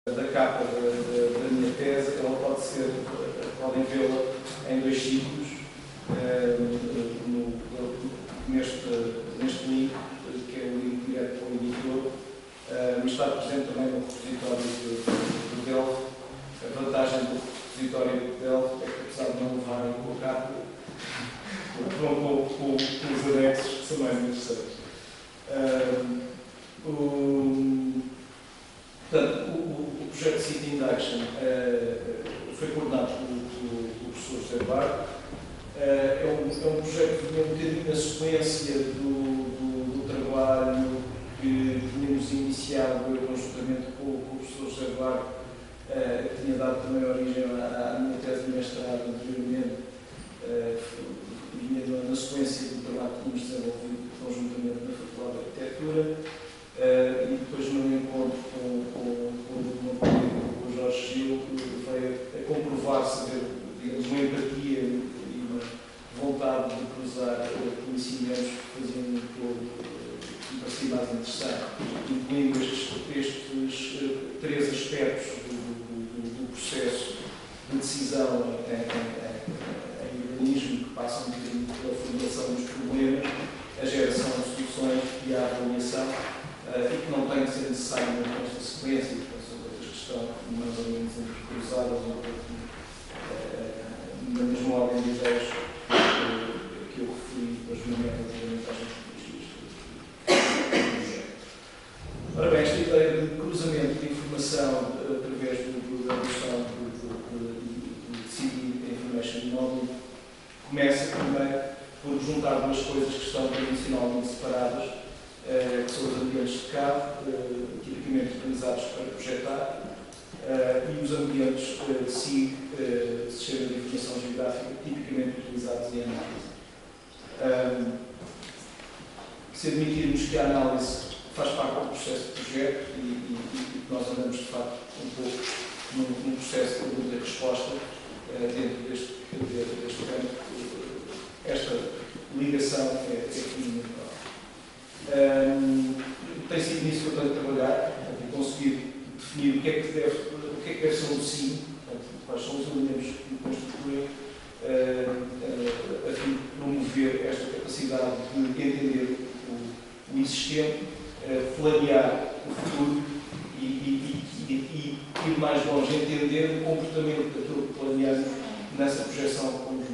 da capa da minha tese, ela podem vê-la em dois sítios, neste link, que é o link direto para o editor, mas está presente também no repositório de Delphi. A vantagem do repositório de Delphi é que, apesar de não levarem com a capa, vão com os anexos que são mais interessantes. Portanto, o projeto City Induction foi coordenado pelo professor José Barco. É um projeto que vinha um bocadinho na sequência do trabalho que tínhamos iniciado conjuntamente com o professor José Barco, que tinha dado também origem à minha tese de mestrado anteriormente. Vinha na sequência do trabalho que tínhamos desenvolvido conjuntamente na Faculdade de Arquitetura. E depois, no encontro com o Jorge Gil, veio a comprovar-se, digamos, uma empatia e uma vontade de cruzar conhecimentos que faziam um todo que me parecia mais interessante, incluindo estes três aspectos do processo de decisão em urbanismo, que passam um bocadinho pela formulação dos problemas, a geração de soluções e a avaliação. E que não tem que ser necessariamente esta sequência, porque são coisas que estão mais ou menos cruzadas na mesma ordem de ideias que eu referi hoje relativamente às metodologias. Ora bem, esta ideia de cruzamento de informação através da questão de City Information Modeling começa primeiro por juntar duas coisas que estão tradicionalmente separadas, que são os ambientes de CAD, tipicamente utilizados para projetar, e os ambientes SIG, Sistema de Informação Geográfica, tipicamente utilizados em análise. Se admitirmos que a análise faz parte do processo de projeto e nós andamos, de facto, um pouco num processo de pergunta e resposta dentro deste campo, esta ligação é fundamental. Tem sido nisso que eu tenho de trabalhar, de conseguir definir o que é que deve ser um SIG, quais são os elementos que constituem, a fim de promover esta capacidade de entender o existente, planear o futuro e ir mais longe, entender o comportamento daquilo que planeamos nessa projeção conjunta.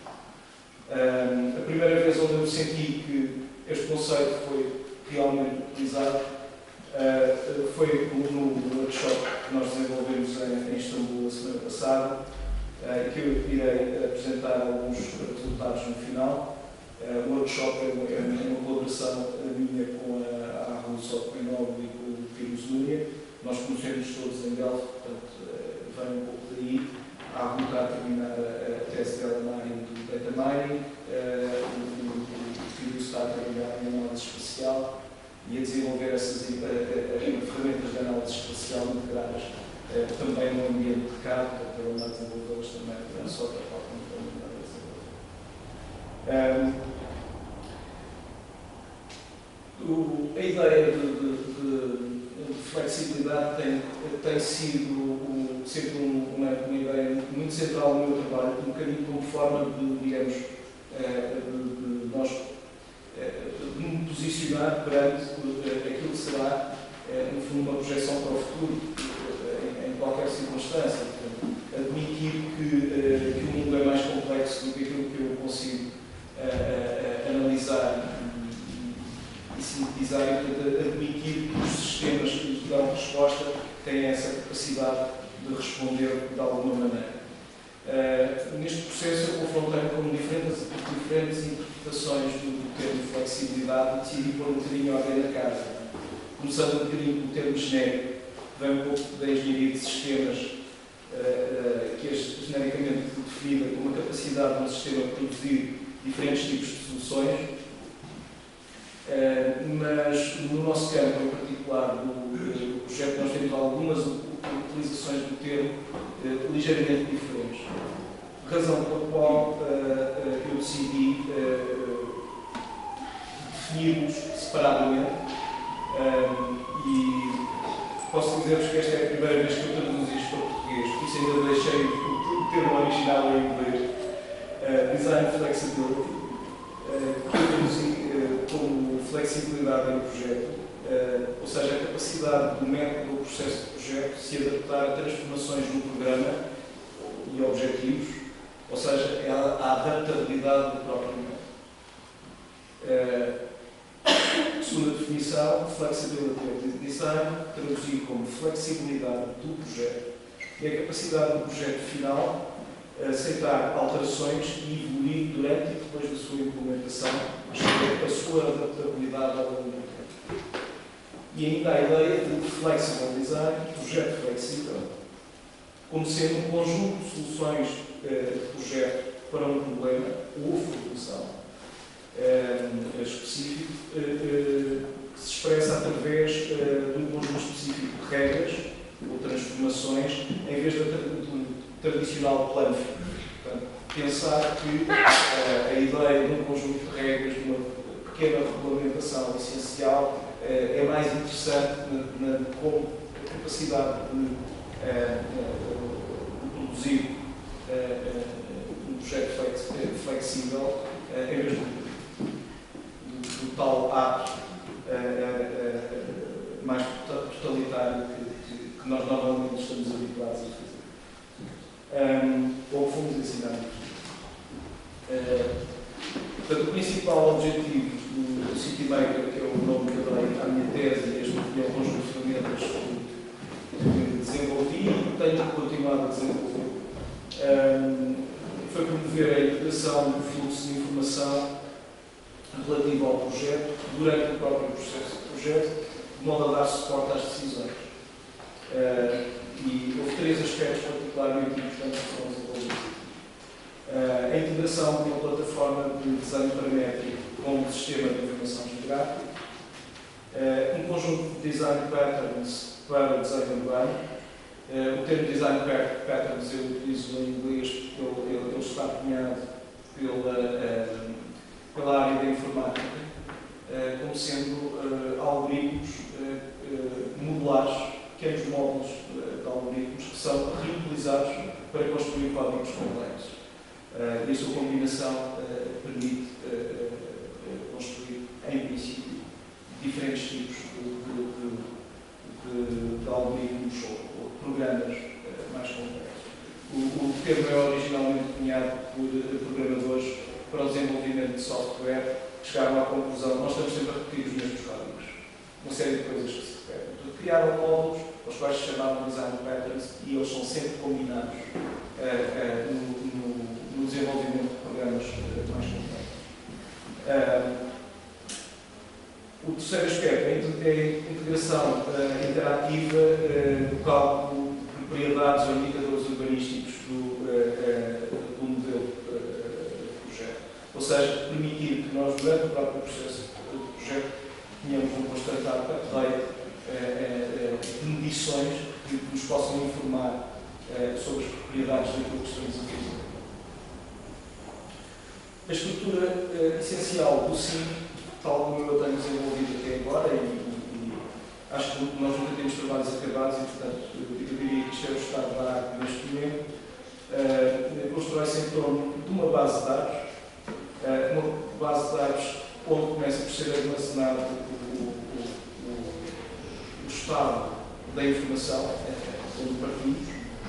A primeira vez onde eu senti que este conceito foi realmente utilizado foi no workshop que nós desenvolvemos em Istambul a semana passada, que eu irei apresentar alguns resultados no final. O workshop é uma colaboração minha com a Russo Coinópolis e com o Piro Zúñiga. Nós conhecemos todos em Delphi, portanto, vem um pouco daí. A Russo está a terminar a tese dela na área do data mining, está a trabalhar em análise espacial e a desenvolver essas ferramentas de análise espacial integradas também no ambiente de CAD, para andar a desenvolvê-las também, não só para a como andar a desenvolver. A ideia de flexibilidade tem sido sempre uma ideia muito central no meu trabalho, um bocadinho como forma de, digamos, de nós de me posicionar perante aquilo que será, no fundo, uma projeção para o futuro, em qualquer circunstância. Portanto, admitir que o mundo é mais complexo do que aquilo que eu consigo analisar e sintetizar, e, portanto, admitir que os sistemas que dão resposta têm essa capacidade de responder de alguma maneira. Neste processo eu confrontei-me com diferentes interpretações do termo flexibilidade e decidi pôr um bocadinho a ordem na casa. Começando um bocadinho pelo termo genérico, vem um pouco da engenharia de sistemas, que é genericamente definida como a capacidade de um sistema produzir diferentes tipos de soluções, mas no nosso campo em particular do projeto nós temos algumas utilizações do termo ligeiramente diferentes. Razão pela qual eu decidi defini-los separadamente e posso dizer-vos que esta é a primeira vez que eu original em inglês, Design Flexibility, que eu traduzi como flexibilidade em projeto, ou seja, a capacidade do método ou processo de projeto se adaptar a transformações no programa e objetivos, ou seja, é a adaptabilidade do próprio método. Segunda definição, flexibility of design, traduzido como flexibilidade do projeto, é a capacidade do projeto final a aceitar alterações e evoluir durante e depois da sua implementação, a sua adaptabilidade ao longo do tempo. E ainda a ideia de flexible design, projeto flexível, como sendo um conjunto de soluções de projeto para um problema ou formulação específico que se expressa através de um conjunto específico de regras ou transformações em vez do tradicional plano. Portanto, pensar que a ideia de um conjunto de regras, de uma pequena regulamentação essencial, é mais interessante com a capacidade de produzir um projeto flexível em vez do tal ato mais totalitário que nós normalmente estamos habituados a fazer. Ou que fomos ensinados. Portanto, o principal objetivo do CityMaker, que é o nome que eu dei à minha tese, este é o conjunto de ferramentas que desenvolvi e tenho continuado a desenvolver, foi promover a integração do fluxo de informação relativo ao projeto durante o próprio processo de projeto, de modo a dar suporte às decisões. E houve 3 aspectos particularmente importantes que foram desenvolvidos. A integração de uma plataforma de desenho paramétrico com um sistema de informação geográfica, um conjunto de design patterns para o desenho urbano. O termo design patterns eu utilizo em inglês porque ele está cunhado pela área da informática, como sendo algoritmos modulares, pequenos módulos de algoritmos que são reutilizados para construir códigos complexos. E a sua combinação permite construir, em princípio, diferentes tipos de algoritmos ou programas mais complexos. O termo é originalmente cunhado por programadores para o desenvolvimento de software que chegaram à conclusão: nós estamos sempre a repetir os mesmos códigos, uma série de coisas que se repetem. Portanto, criaram módulos, aos quais se chamavam design patterns, e eles são sempre combinados no desenvolvimento de programas mais complexos. O terceiro aspecto é a integração interativa do cálculo de propriedades ou indicadores urbanísticos do modelo de projeto. Ou seja, permitir que nós, durante o próprio processo de projeto, tenhamos um constante update de medições que nos possam informar sobre as propriedades daquilo que estamos a fazer. A estrutura essencial do CIM, tal como eu tenho desenvolvido até agora, e acho que nós nunca temos trabalhos acabados, e portanto eu diria que isto é o estado da arte neste momento, constrói-se em torno de uma base de dados, onde começa por ser armazenado o estado da informação, onde partimos,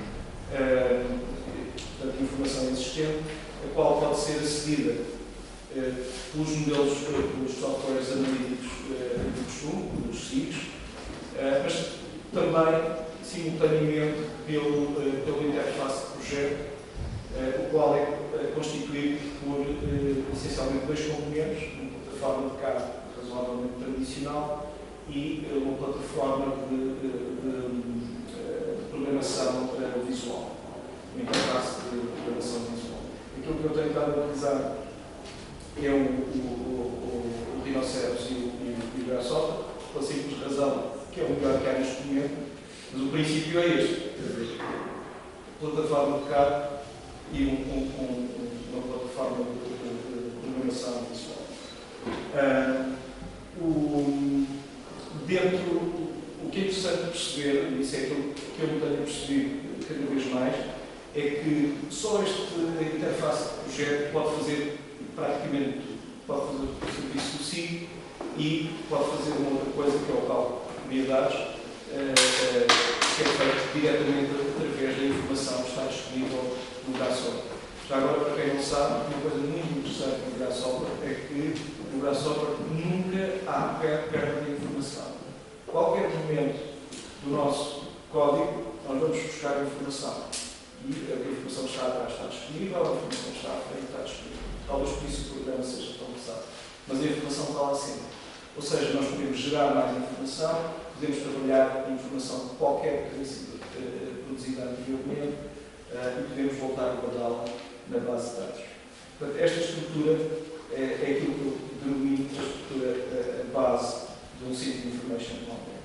portanto, informação existente, a qual pode ser acedida pelos modelos, pelos softwares analíticos de costume, pelos SIGs, mas também, simultaneamente, pela interface de projeto, o qual é constituído por, essencialmente, 2 componentes: uma plataforma de CAD razoavelmente tradicional e uma plataforma de programação visual, uma interface de programação visual. Aquilo que eu tenho estado a utilizar é o Rhinoceros e o Grasshopper, pela simples razão que é o melhor que há neste momento, mas o princípio é este: plataforma de CAD e uma plataforma de programação visual. O que é interessante perceber, e isso é aquilo que eu tenho percebido cada vez mais, é que só esta interface de projeto pode fazer praticamente tudo. Pode fazer o serviço do SIG e pode fazer uma outra coisa, que é o cálculo de unidades, que é feito diretamente através da informação que está disponível no Grasshopper. Já agora, para quem não sabe, uma coisa muito interessante no Grasshopper é que no Grasshopper nunca há perda de informação. Qualquer momento do nosso código, nós vamos buscar a informação. E a informação que está atrás está disponível, a informação que está à frente está disponível. Talvez por isso o programa seja tão pesado. Mas a informação está lá sempre. Ou seja, nós podemos gerar mais informação, podemos trabalhar a informação de qualquer que tenha sido produzida anteriormente e podemos voltar a guardá-la na base de dados. Portanto, esta estrutura é aquilo que eu denomino a estrutura base de um City Information Model.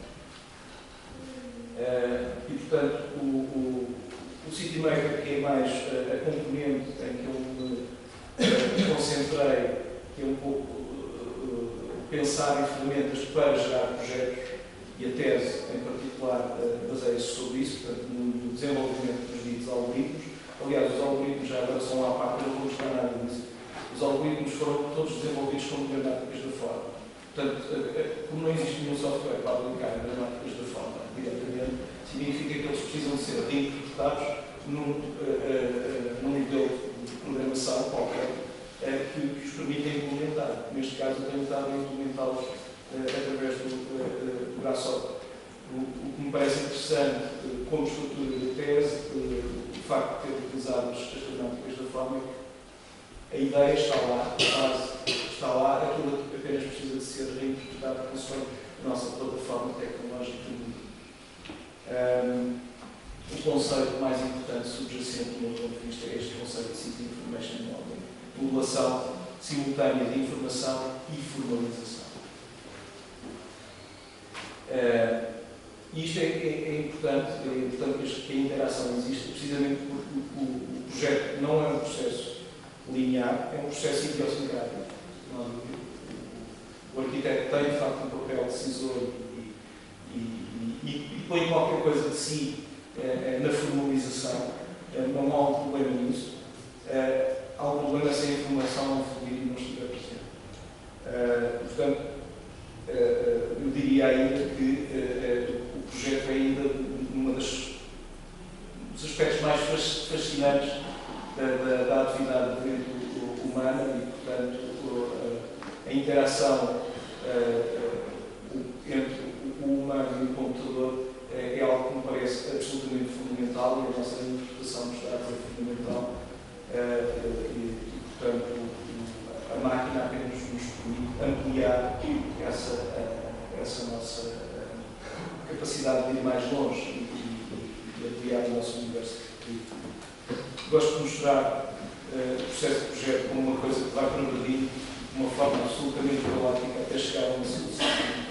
E, portanto, o CityMaker, que é mais a componente em que eu me concentrei, que é um pouco pensar em ferramentas para gerar projetos, e a tese, em particular, baseia-se sobre isso, portanto, no desenvolvimento dos ditos algoritmos. Aliás, os algoritmos já agora são lá para não vou mostrar nada disso. Os algoritmos foram todos desenvolvidos como gramáticas da forma. Portanto, como não existe nenhum software para aplicar gramáticas da forma diretamente, significa que eles precisam de ser reinterpretados num modelo de programação qualquer que os permita implementar. Neste caso, eu tenho estado a implementá-los através do Grasshopper. O que me parece interessante como estrutura de tese, o facto de ter utilizado as gramáticas da forma, a ideia está lá, a base está lá, aquilo apenas precisa de ser reinterpretado consoante a nossa plataforma tecnológica. O conceito mais importante subjacente do meu ponto de vista é este conceito de City Information Model, modulação simultânea de informação e formalização. E isto é importante que a interação exista, precisamente porque o projeto não é um processo linear, é um processo idiosincrático. O arquiteto tem, de facto, um papel decisor e põe qualquer coisa de si na formalização. Não há um problema nisso. Há um problema se a informação não fluir e não estiver presente. Portanto, eu diria ainda que o projeto é ainda um dos aspectos mais fascinantes da atividade humana e, portanto, a interação entre o humano e o computador é algo que me parece absolutamente fundamental e a nossa interpretação dos dados é fundamental e, portanto, a máquina apenas nos permite ampliar essa nossa capacidade de ir mais longe e ampliar o nosso universo. Gosto de mostrar o processo de projeto como uma coisa que vai progredir de uma forma absolutamente caótica até chegar a uma solução.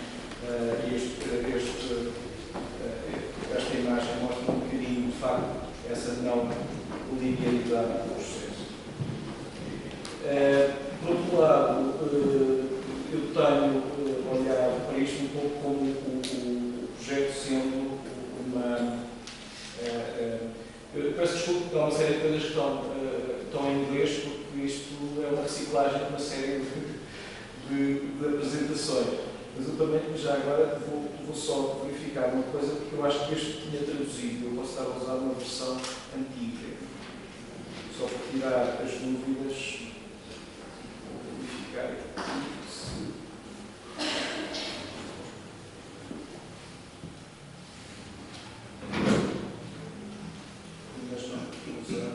Esta imagem mostra um bocadinho, de facto, essa não linearidade do processo. Por outro lado, eu tenho olhado para isto um pouco como o projeto sendo uma... Eu peço desculpa, há uma série de coisas que estão em inglês, porque isto é uma reciclagem de uma série de apresentações. Mas eu também, já agora, vou só verificar uma coisa, porque eu acho que este tinha traduzido. Eu posso estar a usar uma versão antiga. Só para tirar as dúvidas, vou verificar aqui se... Mas não, vou usar...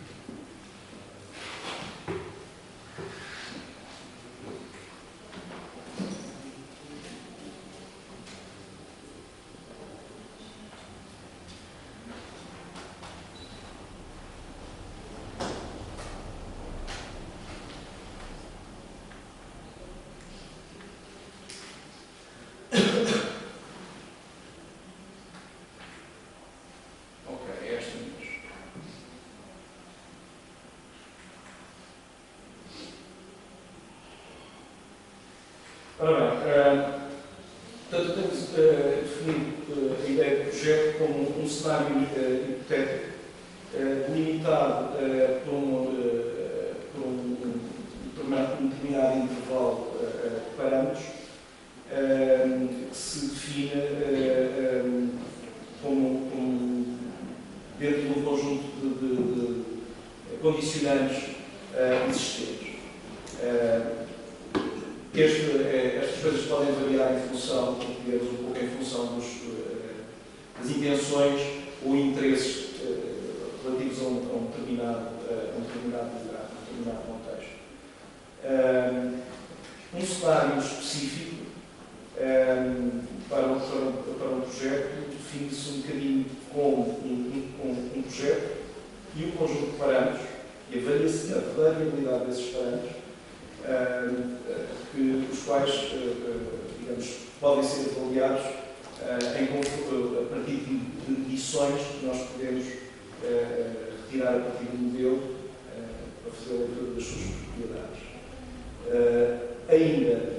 Ora bem, portanto, temos definido a ideia do projeto como um cenário hipotético limitado por um determinado intervalo de parâmetros, que se define como dentro de um conjunto de condicionantes existentes. Estas coisas podem variar em função, um pouco em função das intenções ou interesses relativos a um determinado lugar, a um determinado contexto. Um cenário específico para um projeto define-se um bocadinho como um projeto e um conjunto de parâmetros e a variabilidade desses parâmetros, os quais digamos, podem ser avaliados a partir de medições que nós podemos retirar a partir do modelo para fazer a leitura das suas propriedades. Ainda,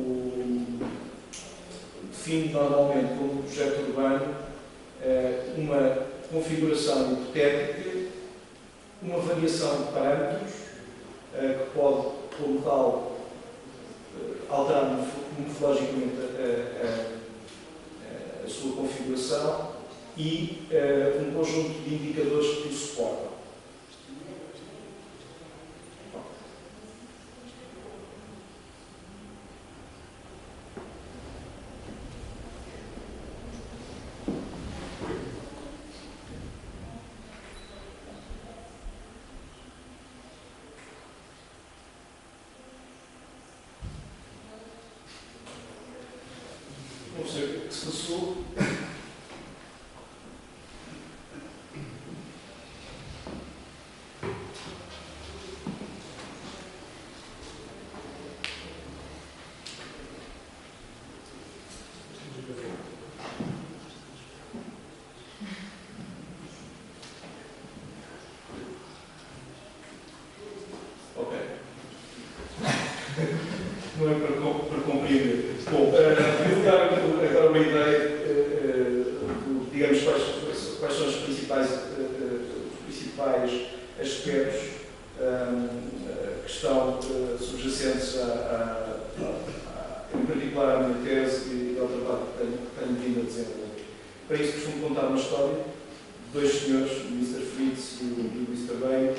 define normalmente como projeto urbano uma configuração hipotética, uma variação de parâmetros que pode, como tal, alterar morfologicamente a sua configuração e um conjunto de indicadores que o suportam. Não sei o que se passou. Ok. Não é para compreender. Bom, vou dar agora uma ideia, digamos, quais são os principais aspectos que estão subjacentes em particular, à minha tese e ao trabalho que tenho vindo a desenvolver. Para isso, costumo contar uma história de dois senhores, o Mr. Fritz e o Mr. Bain.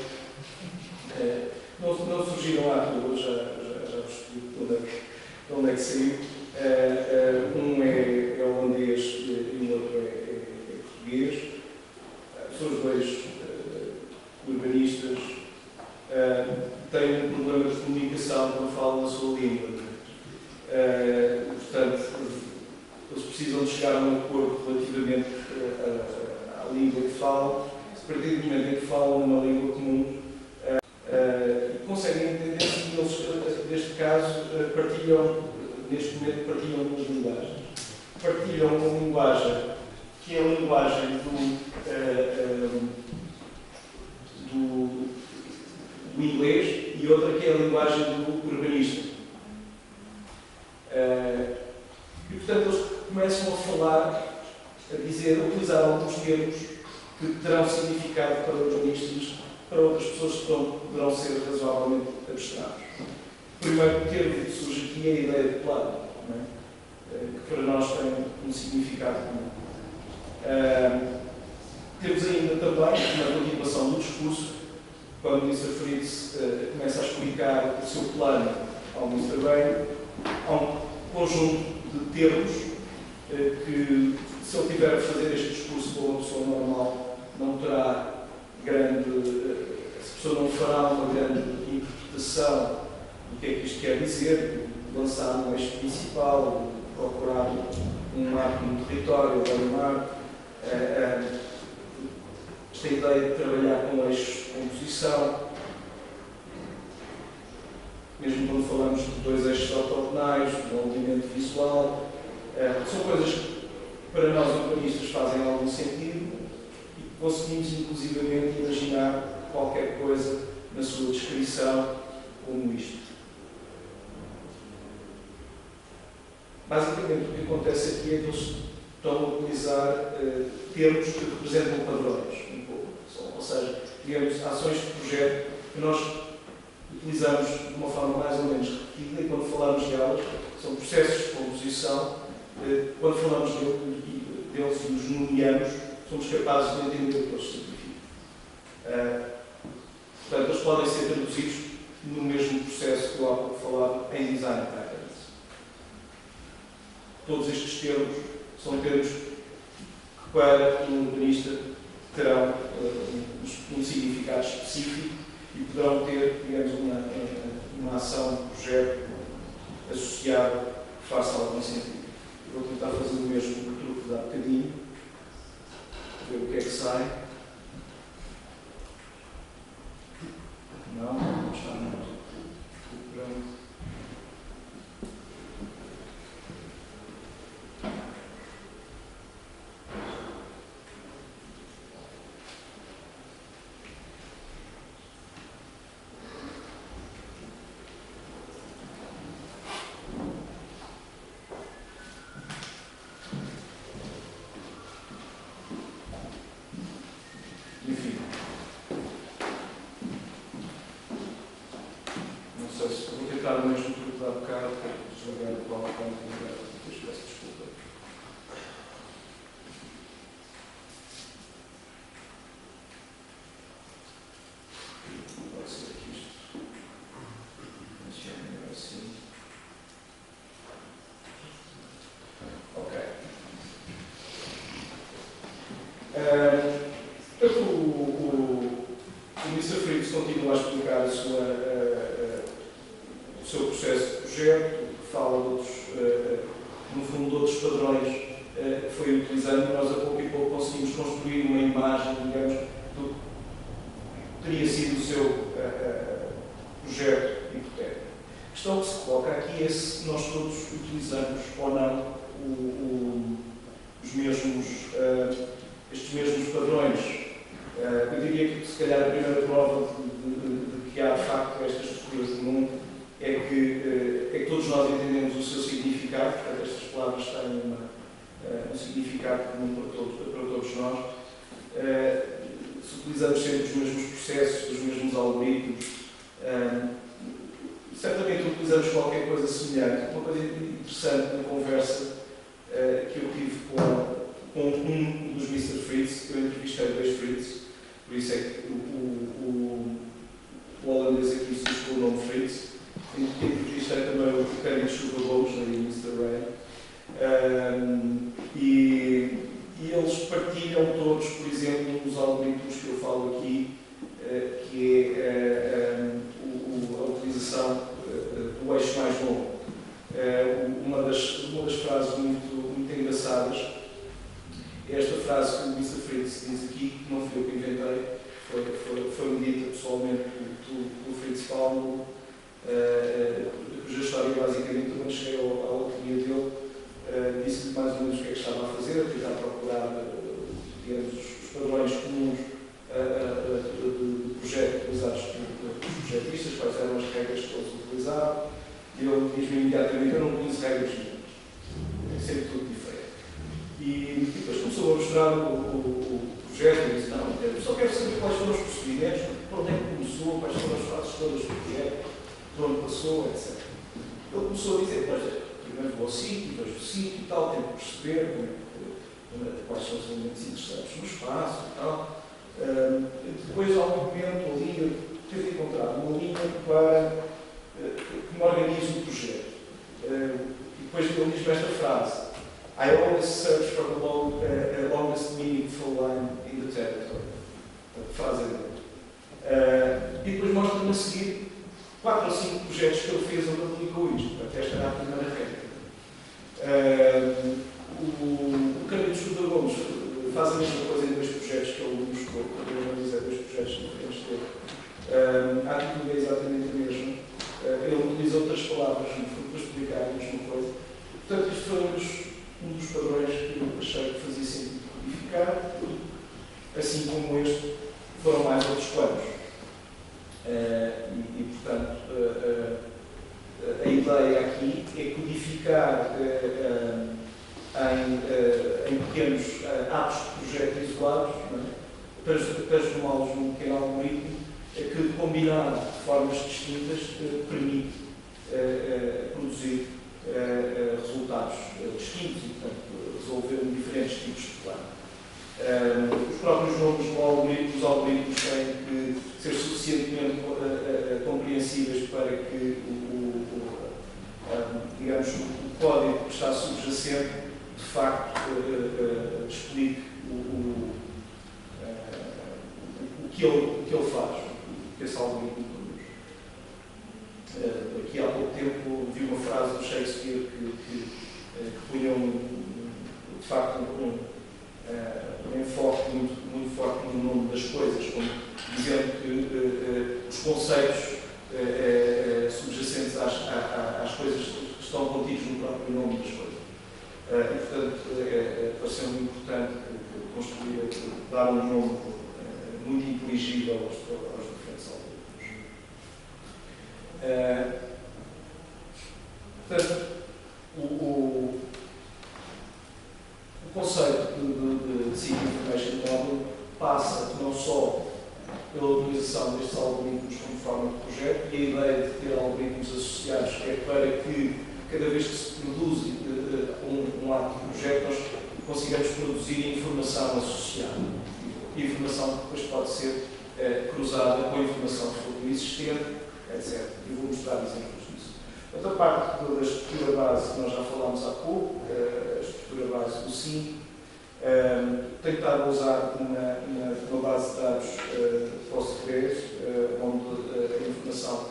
Não surgiram à toa, já percebi de onde é que saiu. Um é holandês e o outro é português. São os dois urbanistas. Têm um problema de comunicação quando falam a sua língua. Portanto, eles precisam de chegar a um acordo relativamente à língua que falam. A partir do momento em que falam uma língua comum, conseguem entender-se e eles, neste caso, neste momento partilham duas linguagens. Partilham uma linguagem que é a linguagem do inglês e outra que é a linguagem do urbanista. E, portanto, eles começam a falar, a utilizar alguns termos que terão significado para urbanistas, para outras pessoas que poderão ser razoavelmente abstratos. O primeiro termo que surge aqui é a ideia de plano, que para nós tem um significado comum. Temos ainda também, na continuação do discurso, quando o Mr. Fritz começa a explicar o seu plano ao Mr. Bain, há um conjunto de termos que, se ele tiver a fazer este discurso com uma pessoa normal, não terá a pessoa não fará uma grande interpretação do que é que isto quer dizer, lançar um eixo principal, procurar um marco no território, um marco. Esta ideia de trabalhar com eixos de composição, mesmo quando falamos de dois eixos ortogonais, de um movimento visual, são coisas que para nós urbanistas fazem algum sentido e conseguimos inclusivamente imaginar qualquer coisa na sua descrição como isto. Basicamente o que acontece aqui é que eles estão a utilizar termos que representam padrões, um pouco. Ou seja, digamos, ações de projeto que nós utilizamos de uma forma mais ou menos repetida e quando falamos delas, são processos de composição, quando falamos deles e os nomeamos, somos capazes de entender o que eles significam. Portanto, eles podem ser traduzidos no mesmo processo que eu há pouco falava em design patterns. Todos estes termos são termos que para um urbanista terão um significado específico e poderão ter, digamos, uma ação, um projeto associado que faça algum sentido. Eu vou tentar fazer o mesmo truque de há bocadinho, ver o que é que sai. Não está muito pronto. Vou tentar o mesmo truque de há bocado, desligar o PowerPoint e depois peço desculpa. Pode ser que isto funcione melhor assim. Ok. Portanto, o Mr. Fritz continua a explicar o seu processo de projeto, que fala de outros, no fundo, de outros padrões que foi utilizando. Nós, a pouco e pouco, conseguimos construir uma imagem, digamos, do que teria sido o seu projeto hipotético. A questão que se coloca aqui é se nós todos utilizamos ou não estes mesmos padrões. Eu diria que, se calhar, a primeira prova de que há, de facto, estas estruturas de mundo é que todos nós entendemos o seu significado. Portanto, estas palavras têm um significado comum para todos nós. Se utilizamos sempre os mesmos processos, os mesmos algoritmos, certamente utilizamos qualquer coisa semelhante. Uma coisa interessante na conversa que eu tive com um dos Mr. Fritz, eu entrevistei dois Fritz, por isso é que o holandês aqui se escolheu o nome Fritz. Entrevistei também o Cândido Chuva Gomes, e o Mr. Ray. E eles partilham todos, por exemplo, um dos algoritmos que eu falo aqui, que é a utilização do eixo mais longo. Uma das frases muito engraçadas é esta frase que o Mr. Fritz diz aqui, que não fui eu que inventei, foi dita pessoalmente pelo Fritz Palmo, cuja história basicamente, quando cheguei à autoria dele, disse-lhe mais ou menos o que é que estava a fazer, a tentar procurar, digamos, os padrões comuns de projeto utilizados pelos projetistas, quais eram as regras que eles utilizavam, e ele diz-me imediatamente: eu não conheço regras nenhumas, é sempre tudo diferente. E depois começou a mostrar o projeto e disse: não, eu só quero saber quais foram os procedimentos, por onde é que começou, quais foram as fases todas do projeto, por onde passou, etc. Ele começou a dizer: pois, primeiro vou ao sítio, vejo o sítio e tal, tenho que perceber quais são os elementos interessantes no espaço e tal. Depois, há um momento ali, eu tive encontrado uma linha que me organize o projeto. E depois ele diz-me esta frase: I always search for the longest meaningful line in the territory. A frase é dele. E depois mostra-me a seguir 4 ou 5 projetos que ele fez onde ele aplicou isto. Portanto, esta era a primeira regra. O Cândido Chuva Gomes faz a mesma coisa em 2 projetos que ele mostrou. Eu analisei 2 projetos diferentes dele. A atitude é exatamente a mesma. Ele utiliza outras palavras para explicar a mesma coisa. Portanto, isto foi um dos padrões que eu achei que fazia sentido codificar, assim como este, foram mais outros planos. Portanto, a ideia aqui é codificar em pequenos atos de projeto isolados, não é? transformá-los num pequeno algoritmo que, combinado de formas distintas, permite produzir resultados distintos e, portanto, resolver diferentes tipos de plano. Os próprios nomes dos algoritmos têm que ser suficientemente compreensíveis para que digamos, o código que está subjacente de facto explique o que ele faz, o que esse algoritmo produz. Aqui há pouco tempo vi uma frase do Shakespeare que punha de facto um enfoque muito forte no nome das coisas, como dizendo que os conceitos subjacentes às coisas estão contidos no próprio nome das coisas. E, portanto, pareceu-me importante construir, dar um nome muito inteligível aos diferentes algoritmos. Portanto, o conceito de Seek Information Modeling passa não só pela utilização destes algoritmos como forma de projeto, e a ideia de ter algoritmos associados é para que, cada vez que se produz um ato de projeto, nós consigamos produzir informação associada. Informação que depois pode ser cruzada com a informação existente, etc. E vou mostrar exemplos disso. Outra parte da estrutura base que nós já falámos há pouco, a estrutura base do SIM, tentado usar uma base de dados Postgres, onde a informação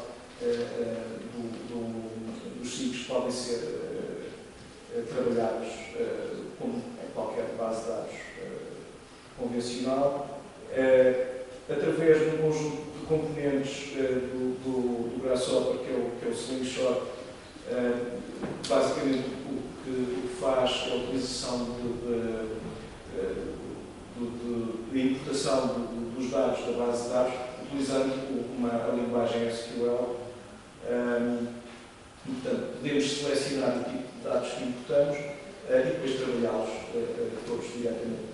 dos ciclos podem ser trabalhados como em qualquer base de dados convencional, através de um conjunto de componentes do Grasshopper, que é o Slingshot. Basicamente o que faz é a utilização de importação dos dados da base de dados, utilizando a linguagem SQL. Portanto, podemos selecionar o tipo de dados que importamos e depois trabalhá-los todos diretamente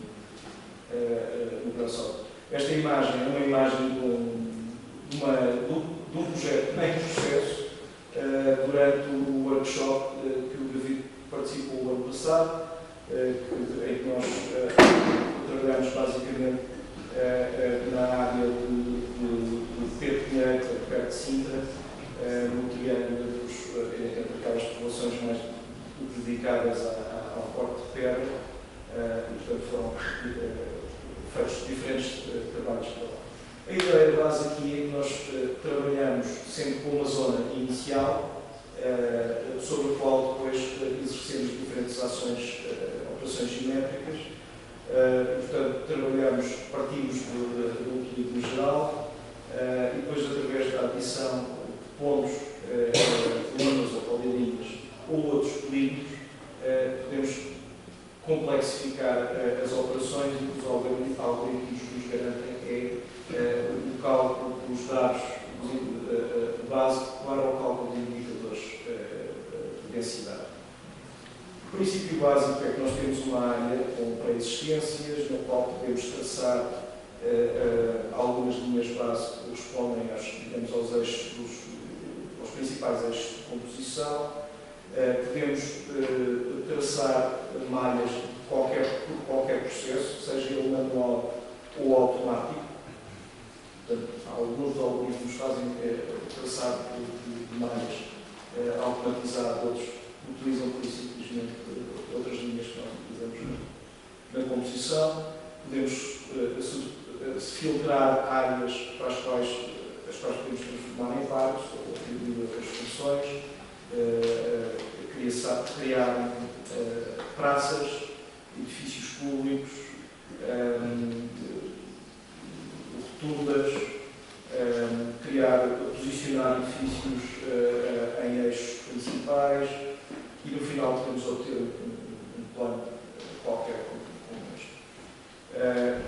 no Grasshopper. Esta imagem é uma imagem de um projeto em processo durante o workshop que o David participou o ano passado, em que nós trabalhamos basicamente na área de Pedro Pinheiro, perto de Sintra, no triângulo entre aquelas populações mais dedicadas ao corte de pedra, e portanto foram feitos diferentes trabalhos para lá. A ideia base aqui é que nós trabalhamos sempre com uma zona inicial, sobre a qual depois exercemos diferentes operações geométricas. Portanto, partimos do equilíbrio geral e depois, através da adição de pontos, linhas ou polilíneas ou outros polígonos, podemos complexificar as operações, e o que os algoritmos nos garantem é o cálculo dos dados base para o cálculo de indicadores de densidade. O princípio básico é que nós temos uma área com pré-existências, na qual podemos traçar algumas linhas base que correspondem aos eixos aos principais eixos de composição. Podemos traçar malhas por qualquer processo, seja ele manual ou automático. Portanto, alguns algoritmos fazem traçado de malhas automatizado, outros utilizam por simplesmente outras linhas que nós utilizamos na composição. Podemos filtrar áreas para as quais podemos transformar em vários, ou atribuir outras funções, criar praças, edifícios públicos, rotundas, posicionar edifícios em eixos principais, e no final podemos obter um plano qualquer como este.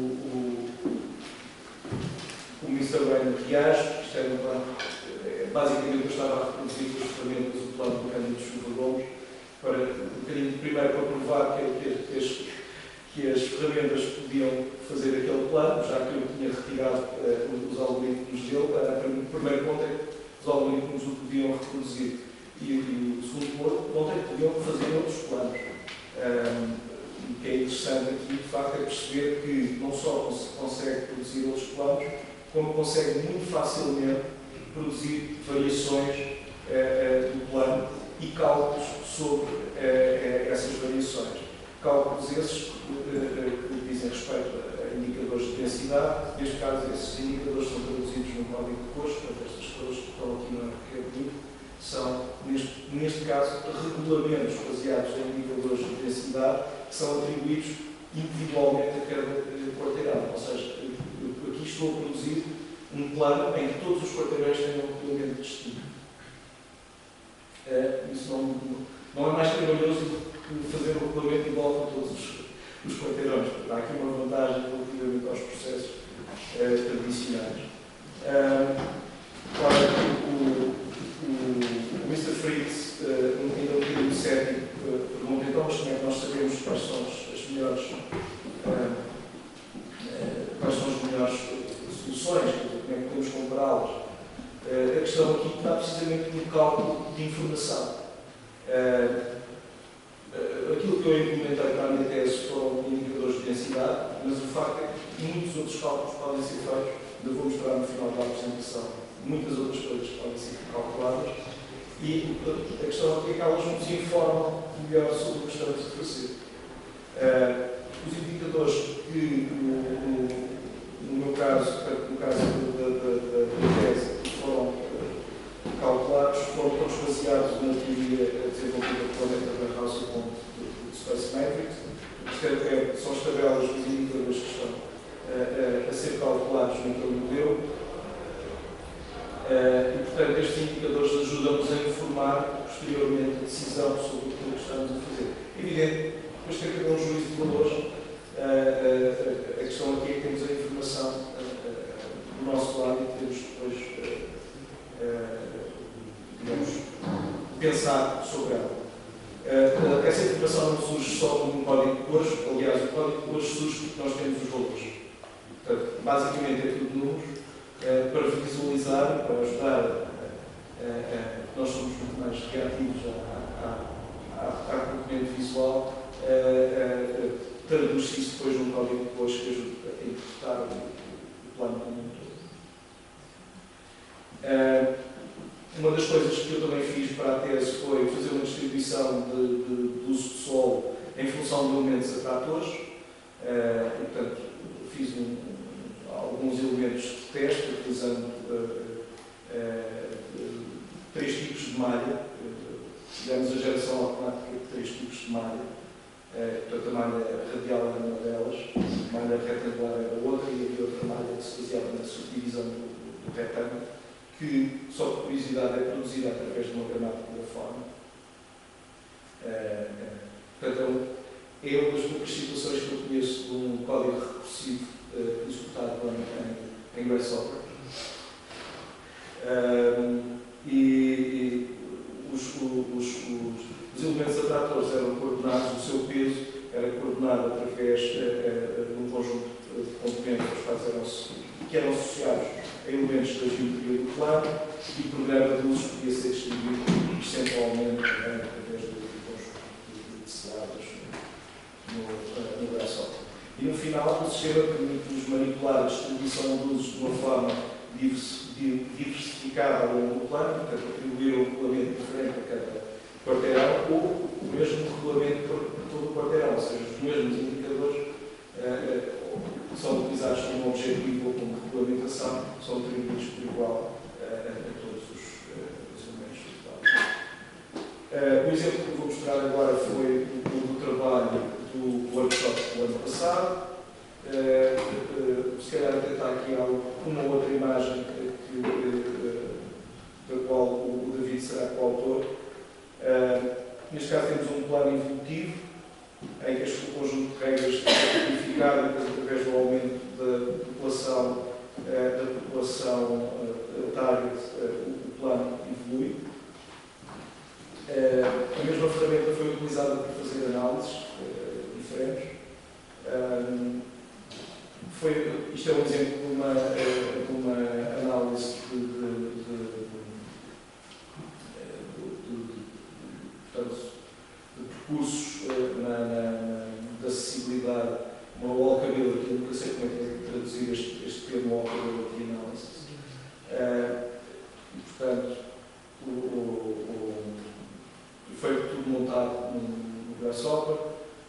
O Mr. Brain reage, isto é um plano, basicamente eu estava a reproduzir com as ferramentas o plano do Cândido Chuva Gomes, primeiro para provar que as ferramentas podiam fazer aquele plano, já que eu tinha retirado os algoritmos dele, o primeiro ponto é que os algoritmos o podiam reproduzir. E o segundo ponto é que podiam fazer outros planos. O que é interessante aqui, de facto, é perceber que não só consegue produzir outros planos, como consegue muito facilmente produzir variações do plano e cálculos sobre essas variações. Cálculos esses que dizem respeito a indicadores de densidade. Neste caso, esses indicadores são traduzidos no código de cores, portanto, estas cores que estão aqui no arquivo são, neste caso, regulamentos baseados em indicadores de densidade que são atribuídos individualmente a cada quarteirão. Ou seja, aqui estou a produzir um plano em que todos os quarteirões têm um regulamento distinto. Isso não é mais trabalhoso do que fazer um regulamento igual para todos os quarteirões. Há aqui uma vantagem relativamente aos processos tradicionais. O Mr. Fritz, ainda um bocadinho cético, pergunta então, mas como é que nós sabemos quais são as melhores soluções, como é que podemos compará-las? A questão aqui está precisamente no cálculo de informação. Aquilo que eu implementei para a minha tese foram indicadores de densidade, mas o facto é que muitos outros cálculos podem ser feitos, ainda vou mostrar no final da apresentação, muitas outras coisas podem ser calculadas, e a questão aqui é que elas nos informam melhor sobre o que estamos a fazer. Os indicadores que, no meu caso, no caso da tese, foram calculados, foram todos baseados na teoria desenvolvida pela Meta House do Space Matrix. São as tabelas dos indicadores que estão a ser calculados naquele modelo. E, portanto, estes indicadores ajudam-nos a informar posteriormente a decisão sobre o que estamos a fazer. É evidente, depois tem que haver um juízo de valores. A questão aqui é que temos a informação do nosso lado e temos depois, pensar sobre ela. Essa informação não surge só como um código de cores, aliás, o código de cores surge porque nós temos os valores. Portanto, basicamente é tudo números para visualizar, para ajudar. Nós somos muito mais reativos à componente visual. Traduz-se isso depois num código de cores que ajuda a interpretar o plano como um todo. Uma das coisas que eu também fiz para a tese foi fazer uma distribuição de uso de solo em função de elementos atratores. Portanto, fiz alguns elementos de teste, utilizando 3 tipos de malha. Fizemos a geração automática de 3 tipos de malha. Portanto, a malha radial era uma delas, a malha retangular era outra, e havia outra malha que se baseava na subdivisão do retângulo, que, só por curiosidade, é produzida através de uma gramática da forma. Portanto, é uma das poucas situações que eu conheço de um código recursivo executado em Grasshopper. E os elementos atratores eram coordenados, o seu peso era coordenado através de um conjunto de componentes que eram associados a elementos da geometria do plano, e o programa de uso podia ser distribuído percentualmente através do conjunto de celadas no Grasshopper. E no final, o sistema permite-nos manipular a distribuição de usos de uma forma diversificada ao longo do plano, portanto, atribuir um regulamento diferente a cada quarteirão, ou o mesmo regulamento para todo o quarteirão, ou seja, os mesmos indicadores que são utilizados como objetivo ou como regulamentação são atribuídos por igual a todos os elementos do plano. O exemplo que eu vou mostrar agora foi do trabalho do workshop do ano passado. Se calhar até está aqui uma outra imagem da qual o David será coautor. Neste caso temos um plano evolutivo em que este conjunto de regras é codificado através do aumento da população isto é um exemplo de uma análise de percursos de acessibilidade, uma walkability. Eu nunca sei como é que é traduzir este termo walkability analysis. E, portanto, foi tudo montado no Grasshopper.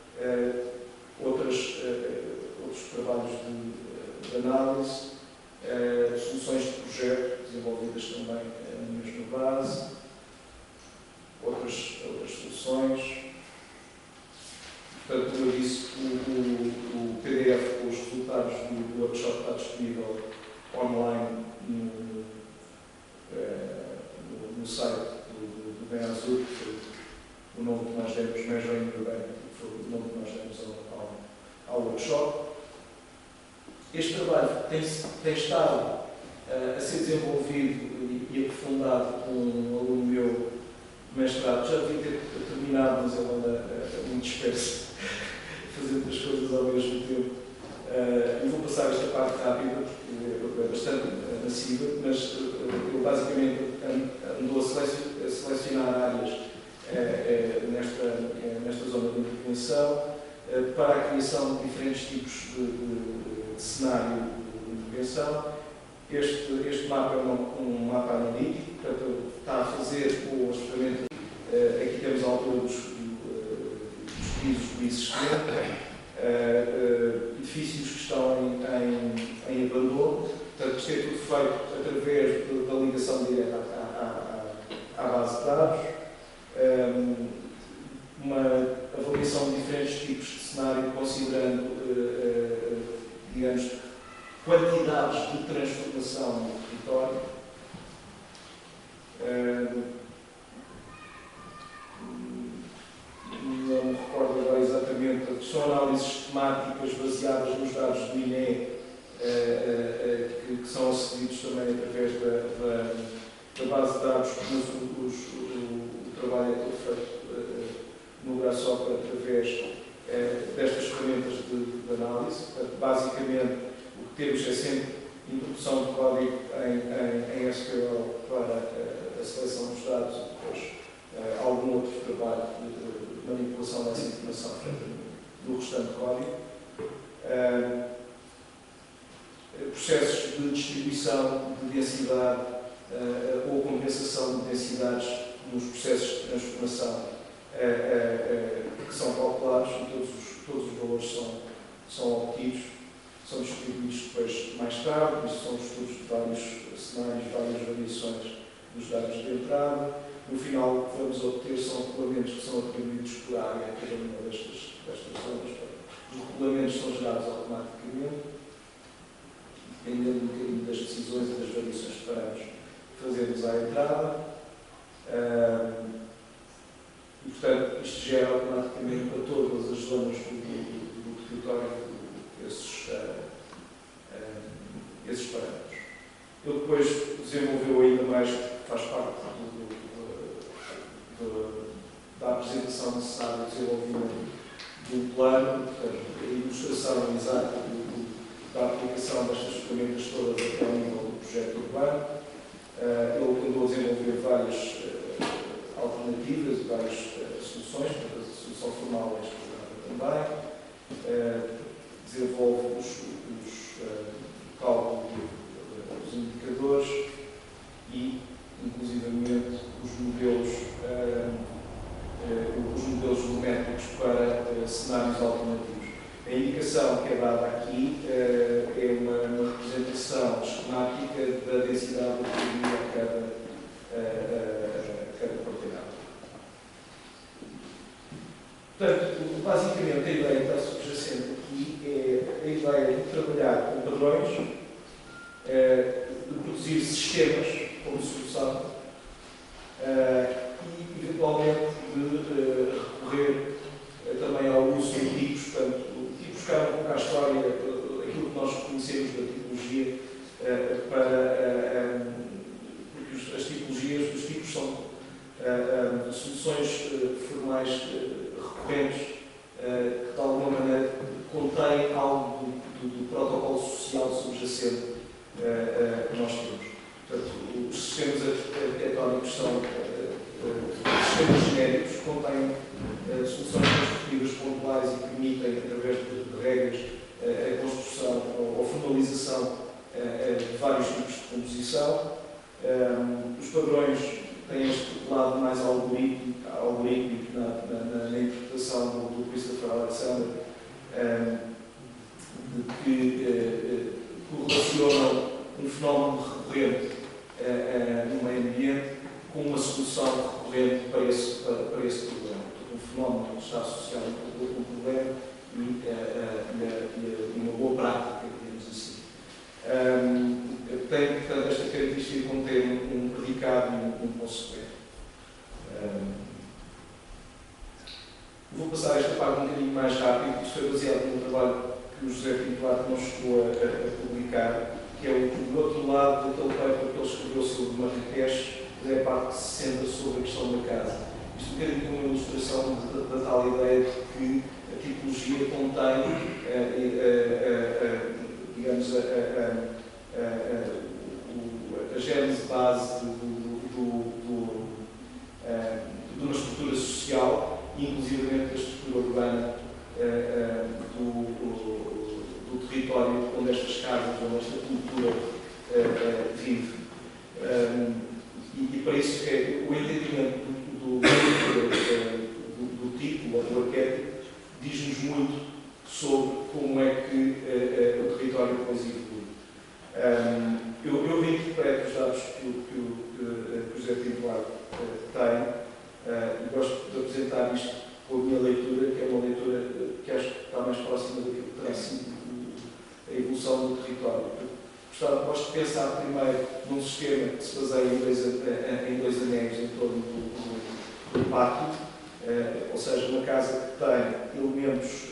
Outros trabalhos de análise, soluções de projeto desenvolvidas também na mesma base, outras soluções. Portanto, como eu disse, o PDF com os resultados do workshop está disponível online no site do Ben-Azur, que foi o nome que nós demos, Measuring Urban, que foi o nome que nós demos ao workshop. Este trabalho tem estado a ser desenvolvido e aprofundado por um aluno meu de mestrado. Já devia ter terminado, mas ele anda muito disperso, fazendo as coisas ao mesmo tempo. Eu vou passar esta parte rápida, porque é bastante massiva, mas ele basicamente andou a selecionar áreas nesta zona de intervenção para a criação de diferentes tipos de cenário de intervenção. Este mapa é um mapa analítico, portanto, está a fazer com as ferramentas. Aqui temos a altura dos pisos do existente, edifícios que estão em abandono. Portanto, isto é tudo feito através da ligação direta à base de dados. Uma avaliação de diferentes tipos de cenário, considerando, digamos, quantidades de transformação no território. Não me recordo agora exatamente, são análises temáticas baseadas nos dados do INE, que são acedidos também através da base de dados, mas o trabalho é todo feito no Grasshopper através destas ferramentas de análise. Portanto, basicamente, o que temos é sempre introdução de código em SQL para a seleção dos dados e depois algum outro trabalho de manipulação dessa informação do restante código. Processos de distribuição de densidade ou compensação de densidades nos processos de transformação que são calculados e todos os valores são obtidos, são distribuídos depois mais tarde. Isto são estudos de vários cenários, várias variações dos dados de entrada. No final, o que vamos obter são regulamentos que são atribuídos por área a cada uma destas zonas. Os regulamentos são gerados automaticamente, dependendo um bocadinho das decisões e das variações que paramos fazemos à entrada. E, portanto, isto gera automaticamente para todas as zonas do território esses parâmetros. Ele depois desenvolveu ainda mais, faz parte da apresentação necessária do desenvolvimento do plano, portanto, a ilustração exata da aplicação destas ferramentas todas até ao nível do projeto urbano. Ele andou a desenvolver várias alternativas e várias soluções, portanto, a solução formal é explorada também. Desenvolve o cálculo dos indicadores e, inclusivamente, os modelos volumétricos para cenários alternativos. A indicação que é dada aqui é uma representação esquemática da densidade de autonomia a cada propriedade. Portanto, basicamente, a ideia que está subjacente aqui é a ideia de trabalhar com padrões, de produzir sistemas como solução e, eventualmente, de recorrer também ao uso de tipos. Portanto, tipos buscar um pouco à história, aquilo que nós conhecemos da tipologia, porque as tipologias, os tipos são soluções formais recorrentes que, de alguma maneira, contêm algo do protocolo social subjacente subjacente que nós temos. Portanto, os sistemas arquitetónicos são sistemas genéricos, contêm soluções construtivas pontuais e permitem, através de regras, a construção ou formalização de vários tipos de composição. Os padrões têm este lado mais algorítmico na interpretação do Christopher Alexander, de que correlacionam um fenómeno recorrente no meio ambiente com uma solução recorrente para esse problema. Um fenómeno que está associado a um problema e uma boa prática, digamos assim. Tem, portanto, esta característica de conter um predicado e um consequente. Vou passar esta parte um bocadinho mais rápido. Isto foi baseado num trabalho que o José Pinto Duarte não chegou a publicar, que é o outro lado daquele paper que ele escreveu sobre Marrakech, que é a parte que se centra sobre a questão da casa. Isto é um bocadinho uma ilustração da tal ideia de que a tipologia contém, digamos, a gênese base de uma estrutura social, inclusive a estrutura urbana do território onde estas casas, onde esta cultura vive. E para isso, o entendimento do tipo ou do arquétipo diz-nos muito sobre como é que o território depois evolui. Eu reinterpreto os dados que o José Pinto Duarte tem e gosto de apresentar isto com a minha leitura, que é uma leitura que acho que está mais próxima daquilo que terá sido a evolução do território. Gosto de pensar primeiro num sistema que se baseia em dois anéis em torno do pátio, ou seja, uma casa que tem elementos,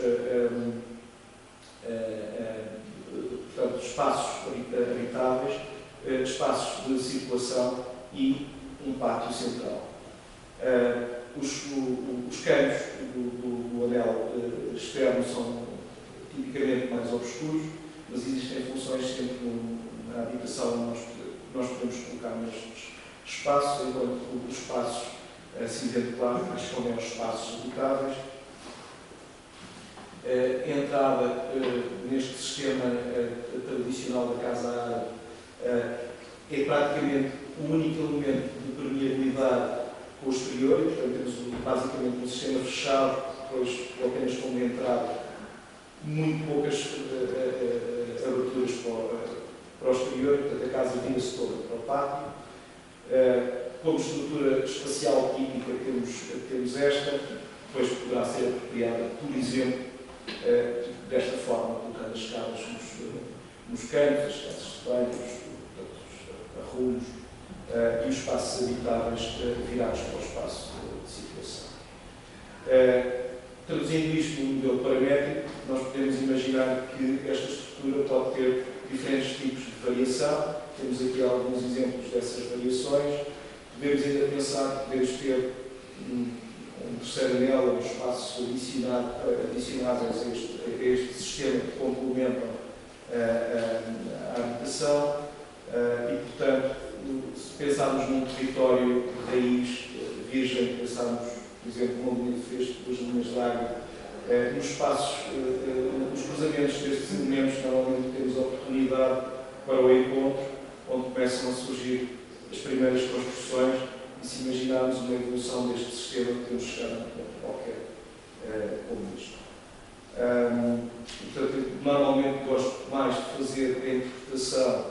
portanto, espaços habitáveis, espaços de circulação e um pátio central. Os canos do anel externo são tipicamente mais obscuros, mas existem funções sempre na habitação nós podemos colocar nestes espaços, enquanto os espaços cinzento claro correspondem aos espaços habitáveis. A entrada neste sistema tradicional da casa árabe é praticamente o único elemento de permeabilidade com o exterior, e portanto temos basicamente um sistema fechado, depois apenas como entrada, muito poucas aberturas para o exterior, portanto a casa vira-se toda para o pátio. Como estrutura espacial típica temos esta, depois poderá ser apropriada, por exemplo, desta forma, colocando as escadas nos cantos, as casas de banho, os arrumos e os espaços habitáveis virados para o espaço de circulação. Traduzindo isto num modelo paramétrico, nós podemos imaginar que esta estrutura pode ter diferentes tipos de variação. Temos aqui alguns exemplos dessas variações. Podemos ainda pensar que podemos ter um terceiro anel, um espaço adicionáveis a este sistema que complementam a habitação e, portanto, se pensarmos num território de raiz virgem, pensarmos, por exemplo, como o fez duas linhas de água, nos espaços, nos cruzamentos destes elementos, normalmente temos a oportunidade para o encontro, onde começam a surgir as primeiras construções, e se imaginarmos uma evolução deste sistema, podemos chegar a um ponto qualquer como isto. Portanto, eu normalmente gosto mais de fazer a interpretação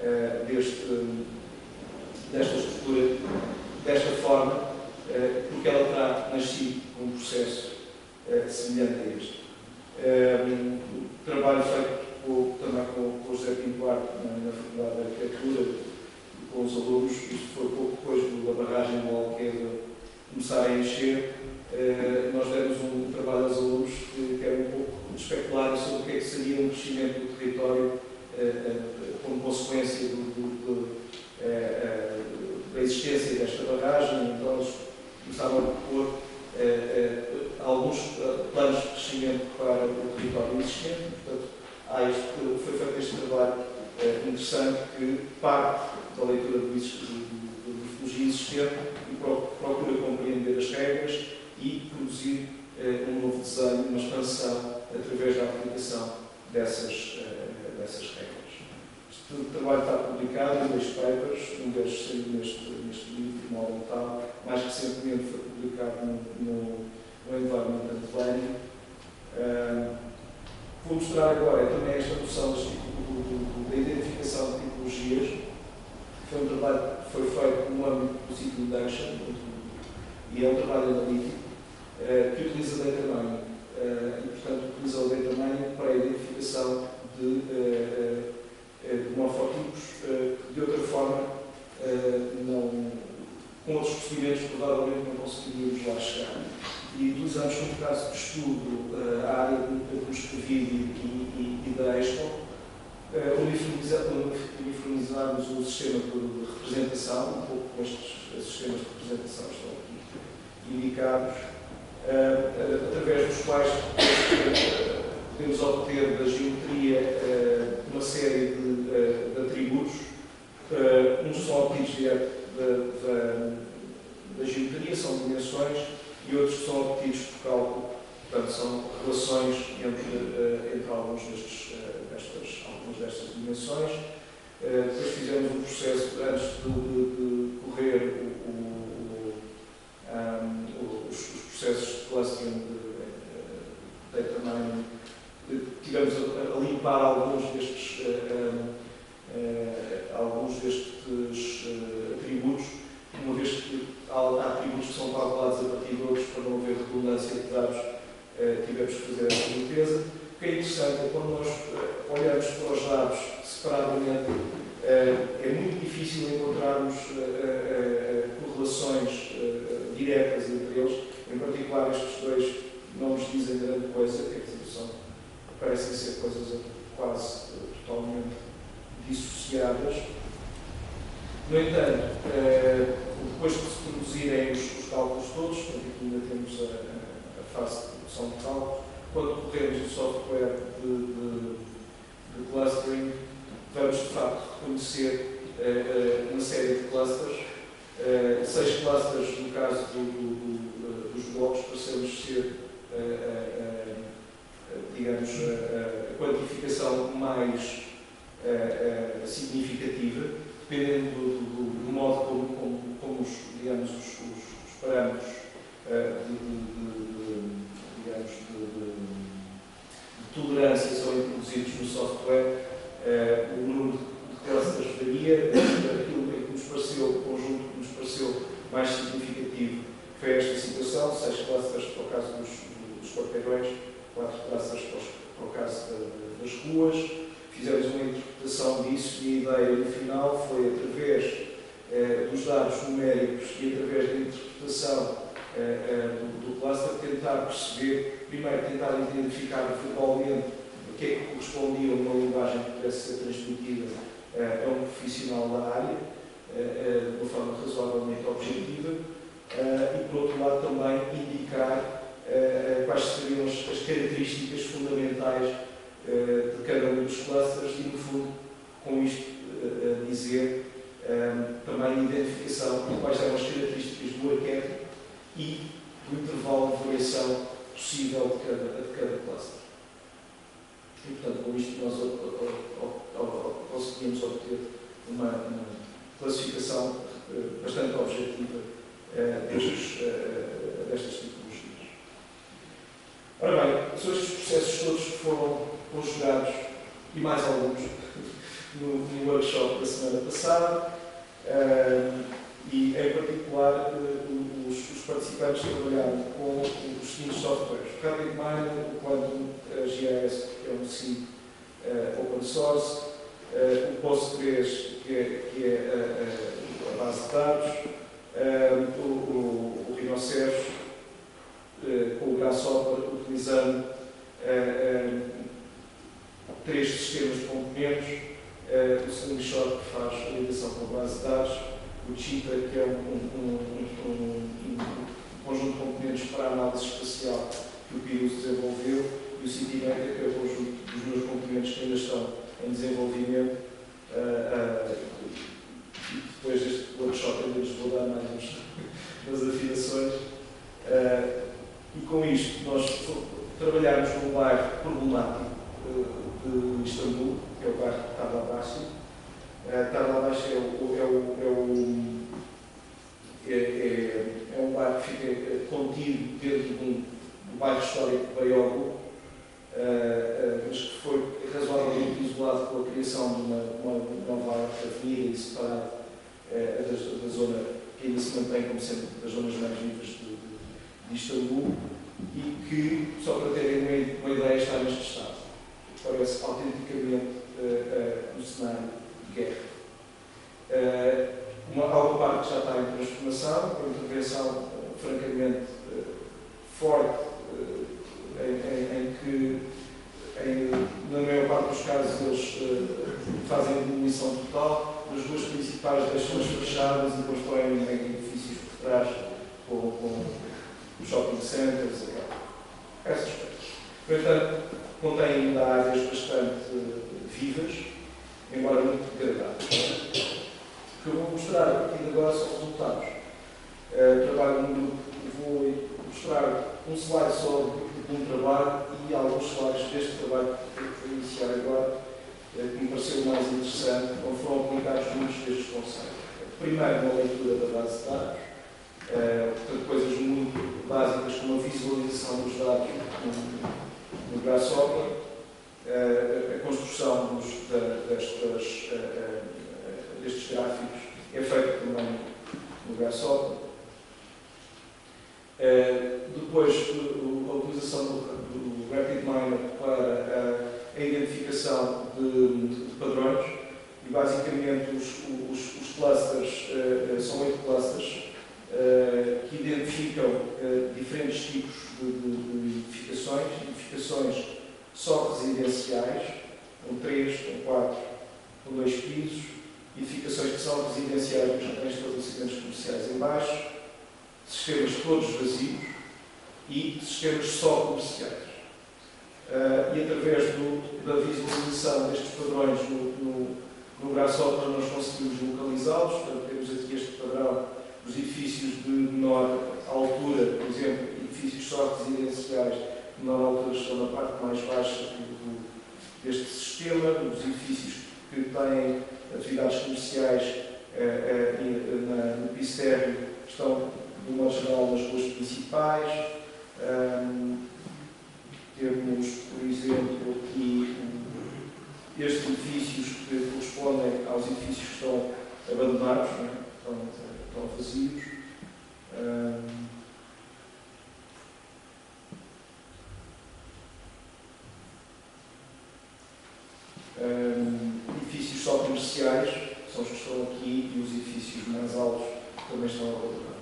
desta estrutura desta forma, porque ela terá nascido com um processo semelhante a este. Trabalho feito também com o José Pinto Duarte na Faculdade de Arquitetura e com os alunos, isto foi pouco depois da barragem do Alqueva começar a encher. Nós demos um trabalho aos alunos que era um pouco de especular sobre o que é que seria um crescimento do território como consequência da existência desta barragem. Então eles começaram a propor alguns planos de crescimento para o território existente. Portanto, foi feito este trabalho interessante que parte da leitura da morfologia existente e procura compreender as regras e produzir um novo desenho, uma expansão através da aplicação dessas regras. Este trabalho está publicado em 2 papers, um deles saiu neste livro, Model Tal, mais recentemente foi publicado no Environment and Planning. Vou mostrar agora também esta noção da identificação de tipologias. Foi um trabalho que foi feito no âmbito do City Induction e é um trabalho analítico que utiliza data mining e, portanto, utiliza o data mining para a identificação de morfotipos que, de outra forma, com outros procedimentos, provavelmente não conseguiríamos lá chegar. E utilizamos como caso de estudo a área do escrevídeo e da Expo, uniformizarmos o sistema de representação, um pouco com estes sistemas de representação que estão aqui indicados, através dos quais podemos obter da geometria uma série de atributos. Uns são obtidos direto da geometria, são dimensões, e outros são obtidos por cálculo. Portanto, são relações entre algumas destas dimensões. Depois fizemos um processo, antes de correr os processos de clustering de data mining, tivemos a limpar alguns destes atributos, uma vez que há atributos que são calculados a partir de outros para não haver redundância de dados, tivemos que fazer essa limpeza. O que é interessante é quando nós olhamos para os dados separadamente, é muito difícil encontrarmos correlações diretas entre eles. Em particular, estes dois não nos dizem grande coisa, quer dizer, parecem ser coisas quase totalmente dissociadas. No entanto, depois de se produzirem os cálculos todos, aqui ainda temos a fase de produção de cálculos, quando corremos o software de clustering, vamos de facto reconhecer uma série de clusters, 6 clusters no caso dos blocos, parecemos ser, digamos, a quantificação mais significativa, dependendo do modo como digamos, os parâmetros de tolerância são introduzidos no software. O número de clusters varia. Aquilo que nos pareceu, o conjunto que nos pareceu mais significativo foi esta situação: 6 clusters para o caso dos quarteirões, 4 clusters para o caso das ruas. Fizemos uma interpretação disso e a ideia no final foi, através dos dados numéricos e através da interpretação do cluster, tentar perceber, primeiro tentar identificar verbalmente o que é que correspondia a uma linguagem que pudesse ser transmitida a um profissional da área, de uma forma razoavelmente objetiva, e por outro lado também indicar quais seriam as características fundamentais de cada um dos clusters e, no fundo, com isto dizer também a identificação de quais eram as características do arquétipo e do intervalo de variação possível de cada cluster. E, portanto, com isto nós conseguimos obter uma classificação bastante objetiva destas tipologias. Ora bem, são estes processos todos que foram conjugados, e mais alguns, no workshop da semana passada, e em particular os participantes trabalharam com os seguintes softwares: o RapidMiner, o Quantum GIS, que é um SIG open source, o Postgres, que é a base de dados, o Rhinoceros, com o Grasshopper, utilizando 3 sistemas de componentes, o Slingshot, que faz a ligação com a base de dados, o Cheetah, que é um conjunto de componentes para a análise espacial que o Pirus desenvolveu, e o CityMeter, que é o conjunto dos meus componentes que ainda estão em desenvolvimento de uma nova avenida e separar da zona que ainda se mantém como sendo das zonas mais vivas de Istambul, e que, só para terem uma ideia, está neste estado. Parece autenticamente um cenário de guerra. Alguma parte que já está em transformação, uma intervenção francamente forte, em que, na maior parte dos casos, eles fazem a demolição total, as ruas principais deixam-as fechadas e constroem edifícios por trás, com shopping centers, essas coisas. No entanto, contém ainda áreas bastante vivas, embora muito degradadas. O que eu vou mostrar a partir de agora são resultados. Trabalho num grupo, vou mostrar um slide só de um trabalho e alguns slides deste trabalho que vou iniciar agora, que me pareceu mais interessante, onde foram aplicados muitos destes conceitos. Primeiro, uma leitura da base de dados, portanto, coisas muito básicas como a visualização dos dados no Grasshopper, a construção destes gráficos é feita também no Grasshopper. Depois, a utilização do RapidMiner para a identificação de padrões, e basicamente os clusters, são 8 clusters, que identificam diferentes tipos de edificações só residenciais, com 3, com 4, com 2 pisos, edificações que são residenciais, mas não têm estabelecimentos comerciais em baixo, sistemas todos vazios e sistemas só comerciais. E através da visualização destes padrões no Grasshopper nós conseguimos localizá-los. Portanto, temos aqui este padrão dos edifícios de menor altura, por exemplo, edifícios só residenciais de menor altura estão na parte mais baixa deste sistema, dos edifícios que têm atividades comerciais no piso térreo estão, de modo geral, nas ruas principais. Temos, por exemplo, aqui estes edifícios que correspondem aos edifícios que estão abandonados, não é? estão vazios. Edifícios só comerciais são os que estão aqui e os edifícios mais altos também estão abandonados.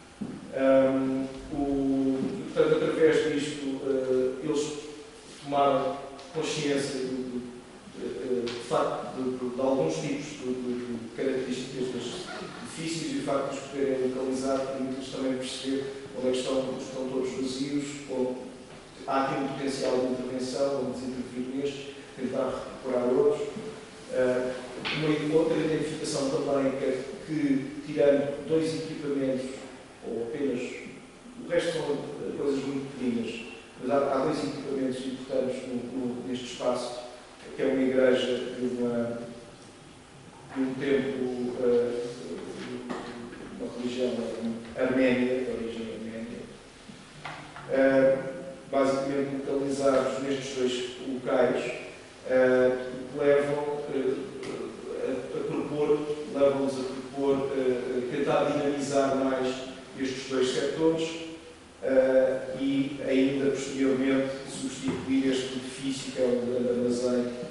Portanto, através disto, eles tomaram consciência de facto de alguns tipos de características destes edifícios e o facto de os poderem localizar permite-lhes também perceber onde é que estão todos vazios, ou há aqui um potencial de intervenção, vamos intervir nestes, tentar recuperar outros. Uma outra identificação também é que, tirando 2 equipamentos, ou apenas, o resto são coisas muito pequenas, mas há 2 equipamentos importantes neste espaço, que é uma igreja de um templo, uma religião arménia, de origem arménia, basicamente localizados nestes 2 locais, que levam-nos a propor tentar dinamizar mais estes 2 setores e ainda posteriormente substituir este edifício, que é um grande armazém,